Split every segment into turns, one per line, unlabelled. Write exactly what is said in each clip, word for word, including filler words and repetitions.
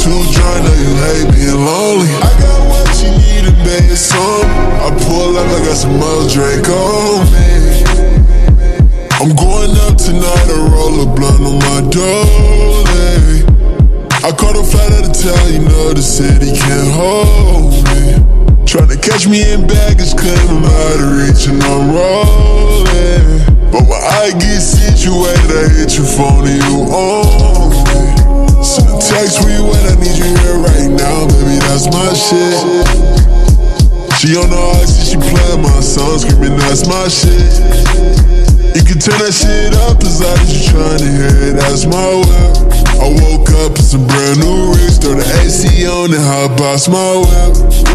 too drunk, now you hate being lonely. I got what you need and baby, it's on me. I pull up, I got some more drink on me. I'm going up tonight, I roll a blunt on my dolly. I caught a flight out of town, you know the city can't hold me. Tryna catch me in baggage, claim I'm out of reach and I'm rolling. But when I get situated, I hit your phone and you on me. Send a text where you at, I need you here right now, baby, that's my shit. She on the oxy, she playing my song, screaming that's my shit. You can turn that shit up as loud as you tryna hear it, that's my whip. I woke up in some brand new rigs, throw the A C on and hot box my whip.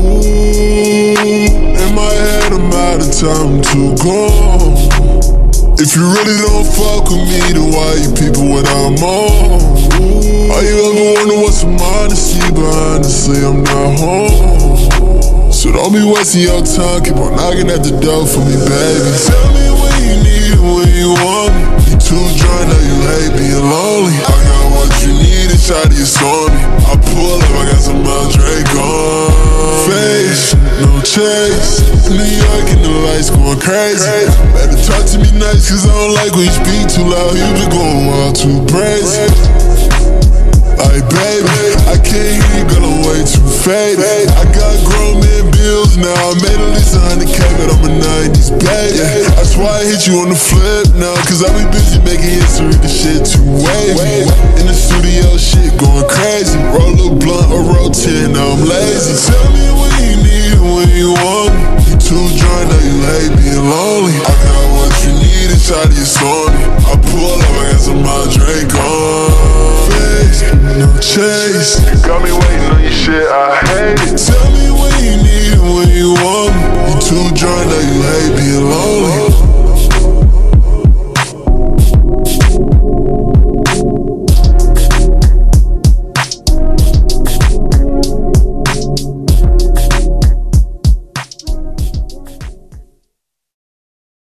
Ooh, in my head I'm out of time, I'm too gone. If you really don't fuck with me, then why you people what I'm on? All you ever wonder what's some honesty, but honestly I'm not home. So don't be wasting your time, keep on knocking at the door for me, baby. Tell me when you need it, when you want me. You too drunk, now you hate being lonely. I got what you need inside of your stormy. I pull up, I got some more drink on. Face, no chase. New York and the lights going crazy. Better talk to me nice, cause I don't like when you speak too loud. You been going wild, too crazy. Like baby, I can't hear you, girl, I'm way too faded. I got grown man bills now, I made at least a hundred K, but I'm a nineties baby. That's why I hit you on the flip now, cause I be busy making history, the shit too wavy. In the studio, shit going crazy. Roll a blunt or roll ten, now I'm lazy. Tell me when you need it, when you want me. You too drunk, now you hate being lonely. I got what you need inside of your stormy. I pull up, I got some more drink on. No chase. You got me waiting on your shit, I hate it. Tell me